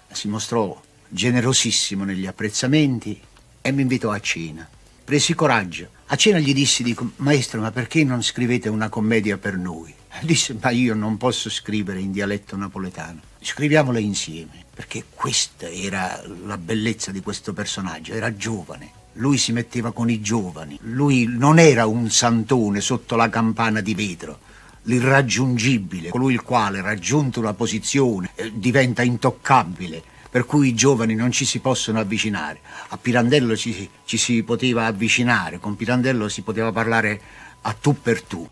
Si mostrò generosissimo negli apprezzamenti e mi invitò a cena. Presi coraggio. A cena gli dissi, dico, maestro, ma perché non scrivete una commedia per noi? Disse, ma io non posso scrivere in dialetto napoletano. Scriviamola insieme, perché questa era la bellezza di questo personaggio, era giovane. Lui si metteva con i giovani. Lui non era un santone sotto la campana di vetro, l'irraggiungibile, colui il quale, raggiunto una posizione, diventa intoccabile, per cui i giovani non ci si possono avvicinare. A Pirandello ci si poteva avvicinare, con Pirandello si poteva parlare a tu per tu.